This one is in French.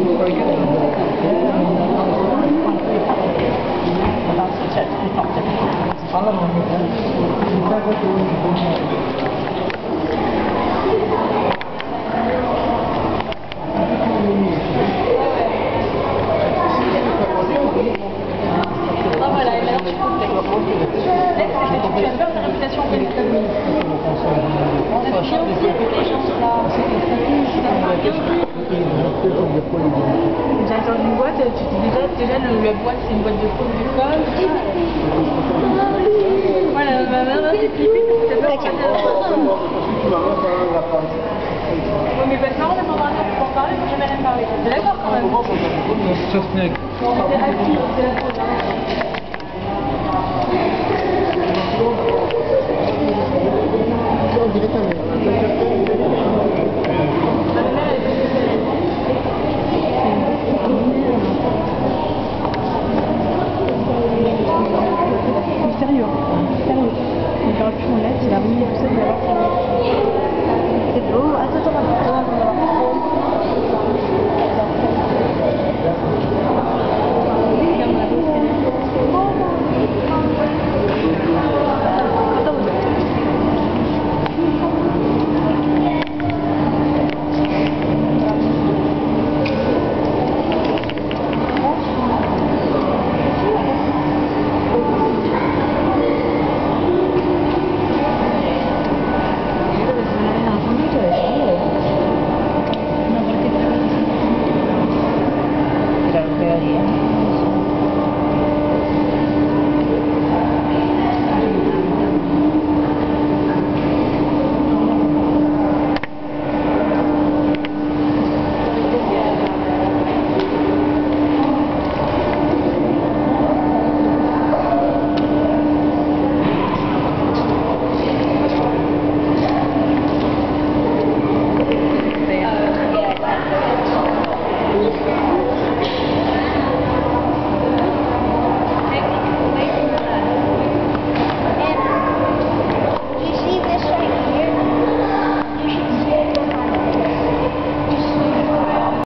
Voilà, et alors tu as peur de la réputation que j'ai entendu une boîte, tu dis déjà la boîte c'est une boîte de faute de com. Voilà, ma mère c'est flippé parce que t'as peur de mais maintenant on a pas le temps pour en parler, faut jamais rien parler. T'es d'accord quand même? Ça se met. On était actifs, c'est la faute.